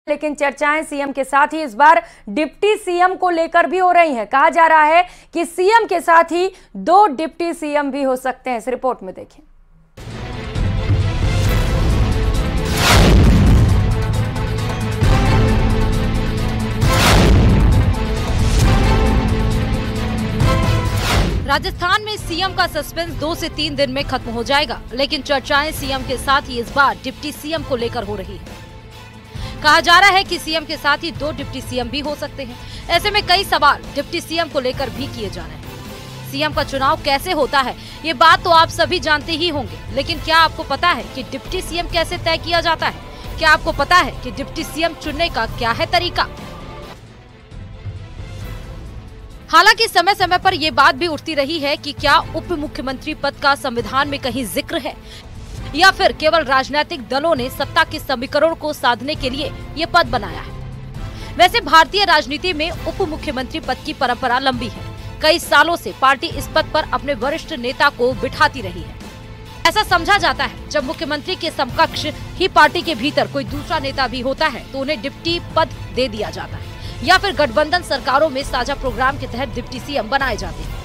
लेकिन चर्चाएं सीएम के साथ ही इस बार डिप्टी सीएम को लेकर भी हो रही हैं। कहा जा रहा है कि सीएम के साथ ही 2 डिप्टी सीएम भी हो सकते हैं। इस रिपोर्ट में देखें। राजस्थान में सीएम का सस्पेंस 2 से 3 दिन में खत्म हो जाएगा, लेकिन चर्चाएं सीएम के साथ ही इस बार डिप्टी सीएम को लेकर हो रही है। कहा जा रहा है कि सीएम के साथ ही 2 डिप्टी सीएम भी हो सकते हैं। ऐसे में कई सवाल डिप्टी सीएम को लेकर भी किए जा रहे हैं। सीएम का चुनाव कैसे होता है, ये बात तो आप सभी जानते ही होंगे, लेकिन क्या आपको पता है कि डिप्टी सीएम कैसे तय किया जाता है? क्या आपको पता है कि डिप्टी सीएम चुनने का क्या है तरीका? हालांकि समय समय पर ये बात भी उठती रही है कि क्या उप मुख्यमंत्री पद का संविधान में कहीं जिक्र है या फिर केवल राजनीतिक दलों ने सत्ता के समीकरण को साधने के लिए ये पद बनाया है। वैसे भारतीय राजनीति में उप मुख्यमंत्री पद की परंपरा लंबी है। कई सालों से पार्टी इस पद पर अपने वरिष्ठ नेता को बिठाती रही है। ऐसा समझा जाता है जब मुख्यमंत्री के समकक्ष ही पार्टी के भीतर कोई दूसरा नेता भी होता है तो उन्हें डिप्टी पद दे दिया जाता है, या फिर गठबंधन सरकारों में साझा प्रोग्राम के तहत डिप्टी सीएम बनाए जाते हैं।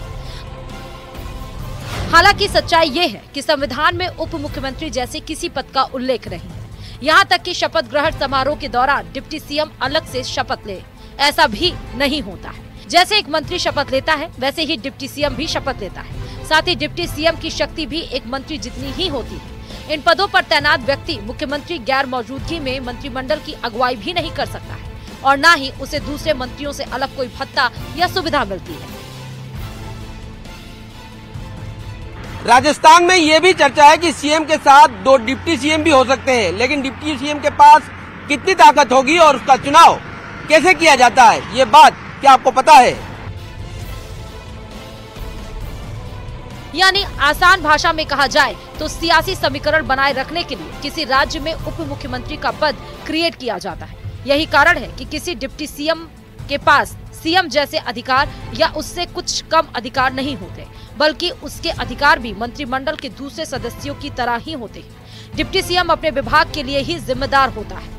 हालांकि सच्चाई ये है कि संविधान में उप मुख्यमंत्री जैसे किसी पद का उल्लेख नहीं है। यहाँ तक कि शपथ ग्रहण समारोह के दौरान डिप्टी सीएम अलग से शपथ ले, ऐसा भी नहीं होता है। जैसे एक मंत्री शपथ लेता है वैसे ही डिप्टी सीएम भी शपथ लेता है। साथ ही डिप्टी सीएम की शक्ति भी एक मंत्री जितनी ही होती है। इन पदों पर तैनात व्यक्ति मुख्यमंत्री गैर मौजूदगी में मंत्रिमंडल की अगुवाई भी नहीं कर सकता है और न ही उसे दूसरे मंत्रियों से अलग कोई भत्ता या सुविधा मिलती है। राजस्थान में ये भी चर्चा है कि सीएम के साथ 2 डिप्टी सीएम भी हो सकते हैं, लेकिन डिप्टी सीएम के पास कितनी ताकत होगी और उसका चुनाव कैसे किया जाता है, ये बात क्या आपको पता है? यानी आसान भाषा में कहा जाए तो सियासी समीकरण बनाए रखने के लिए किसी राज्य में उप मुख्यमंत्री का पद क्रिएट किया जाता है। यही कारण है कि किसी डिप्टी सीएम के पास सीएम जैसे अधिकार या उससे कुछ कम अधिकार नहीं होते, बल्कि उसके अधिकार भी मंत्रिमंडल के दूसरे सदस्यों की तरह ही होते हैं। डिप्टी सीएम अपने विभाग के लिए ही जिम्मेदार होता है।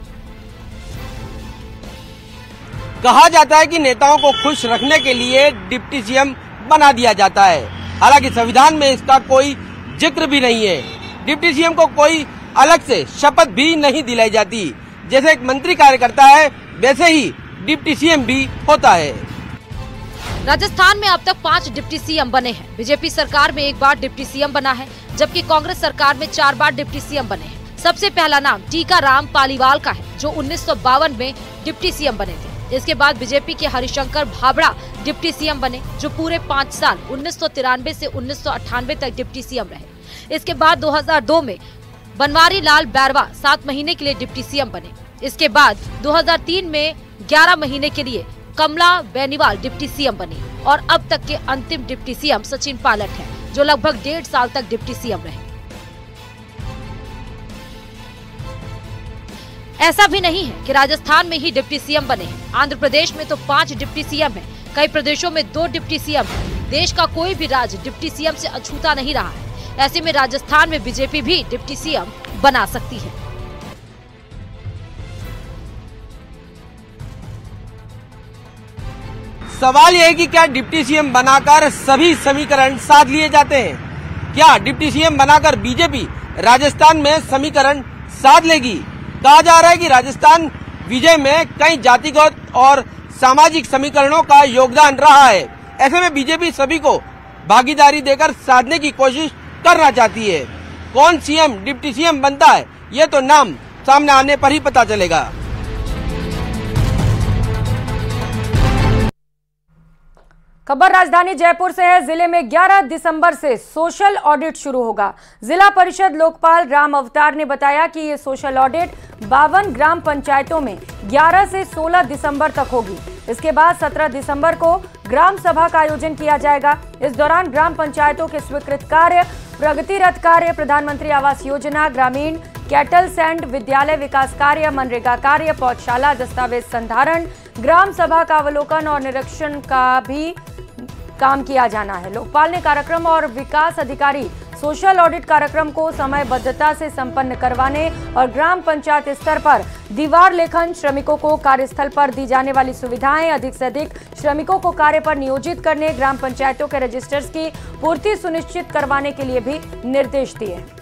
कहा जाता है कि नेताओं को खुश रखने के लिए डिप्टी सीएम बना दिया जाता है। हालांकि संविधान में इसका कोई जिक्र भी नहीं है। डिप्टी सीएम को कोई अलग से शपथ भी नहीं दिलाई जाती। जैसे एक मंत्री कार्य करता है वैसे ही डिप्टी सीएम भी होता है। राजस्थान में अब तक 5 डिप्टी सीएम बने हैं। बीजेपी सरकार में 1 बार डिप्टी सीएम बना है, जबकि कांग्रेस सरकार में 4 बार डिप्टी सीएम बने हैं। सबसे पहला नाम टीकाराम पालीवाल का है, जो 1952 में डिप्टी सीएम बने थे। इसके बाद बीजेपी के हरिशंकर भाबड़ा डिप्टी सीएम बने, जो पूरे 5 साल 1993 से 1998 तक डिप्टी सीएम रहे। इसके बाद 2002 में बनवारी लाल बैरवा 7 महीने के लिए डिप्टी सीएम बने। इसके बाद 2003 में 11 महीने के लिए कमला बेनीवाल डिप्टी सीएम बनी और अब तक के अंतिम डिप्टी सीएम सचिन पायलट हैं, जो लगभग 1.5 साल तक डिप्टी सीएम रहे। ऐसा भी नहीं है कि राजस्थान में ही डिप्टी सीएम बने हैं। आंध्र प्रदेश में तो 5 डिप्टी सीएम हैं। कई प्रदेशों में 2 डिप्टी सीएम हैं। देश का कोई भी राज्य डिप्टी सीएम से अछूता नहीं रहा है। ऐसे में राजस्थान में बीजेपी भी डिप्टी सीएम बना सकती है। सवाल यह है कि क्या डिप्टी सीएम बनाकर सभी समीकरण साध लिए जाते हैं? क्या डिप्टी सीएम बनाकर बीजेपी राजस्थान में समीकरण साध लेगी? कहा जा रहा है कि राजस्थान विजय में कई जातिगत और सामाजिक समीकरणों का योगदान रहा है। ऐसे में बीजेपी सभी को भागीदारी देकर साधने की कोशिश करना चाहती है। कौन सीएम डिप्टी सीएम बनता है, ये तो नाम सामने आने पर ही पता चलेगा। खबर राजधानी जयपुर से है। जिले में 11 दिसंबर से सोशल ऑडिट शुरू होगा। जिला परिषद लोकपाल राम अवतार ने बताया कि ये सोशल ऑडिट 52 ग्राम पंचायतों में 11 से 16 दिसंबर तक होगी। इसके बाद 17 दिसंबर को ग्राम सभा का आयोजन किया जाएगा। इस दौरान ग्राम पंचायतों के स्वीकृत कार्य, प्रगतिरत कार्य, प्रधानमंत्री आवास योजना, ग्रामीण कैटल सैंड, विद्यालय विकास कार्य, मनरेगा कार्य, पौधशाला, दस्तावेज संधारण, ग्राम सभा का अवलोकन और निरीक्षण का भी काम किया जाना है। लोकपाल ने कार्यक्रम और विकास अधिकारी सोशल ऑडिट कार्यक्रम को समयबद्धता से संपन्न करवाने और ग्राम पंचायत स्तर पर दीवार लेखन, श्रमिकों को कार्यस्थल पर दी जाने वाली सुविधाएं, अधिक से अधिक श्रमिकों को कार्य पर नियोजित करने, ग्राम पंचायतों के रजिस्टर्स की पूर्ति सुनिश्चित करवाने के लिए भी निर्देश दिए।